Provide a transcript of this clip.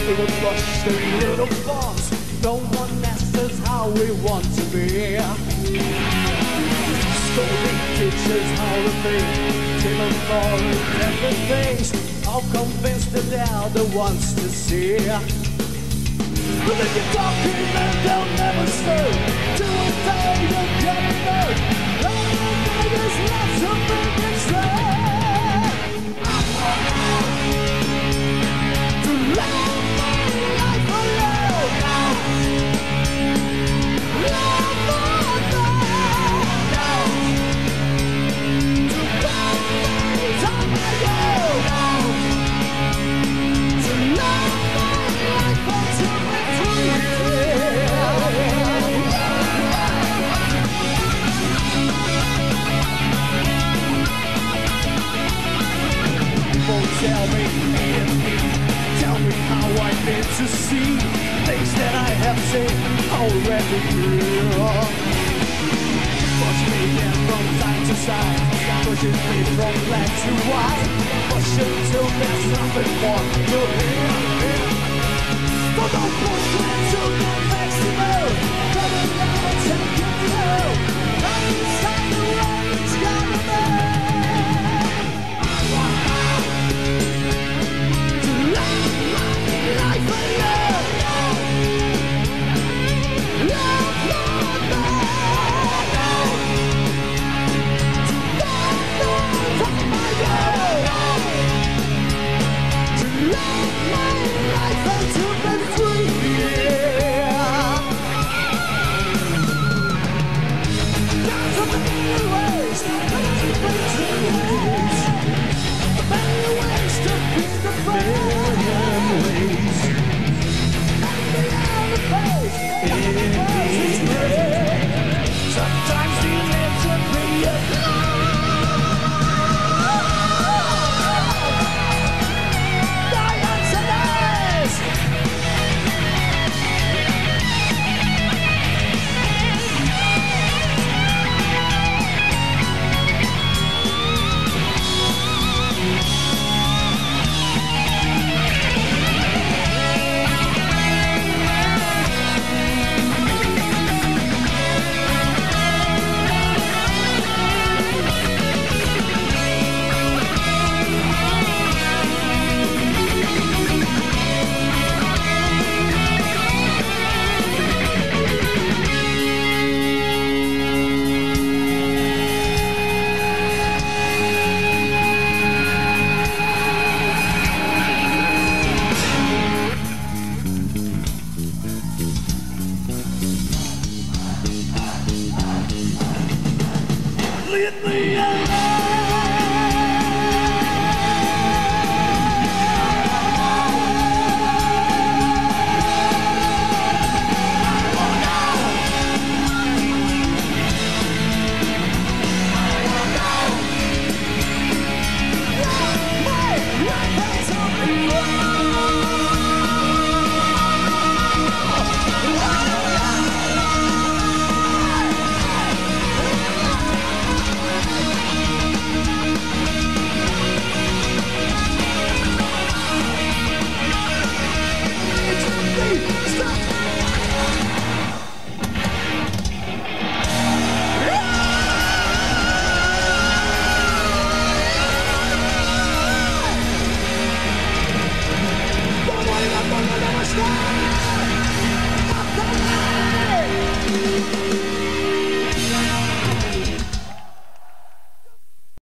little flush and little bombs. No one asks us how we want to be. Story teaches how to think, give them all different things. All convinced that they're the ones to see. But if you're talking and they'll never stay, to a day you'll get a note. All the niggas love to make it straight. To love my life alone. Love my life. To love my time I go. To love my life until tell me how I meant to see things that I have seen already. Push me in from side to side, pushes me from black to white, push until there's nothing more to hear. But don't push into the maximum, but never take it through. Inside the rain's gonna be. Life alone.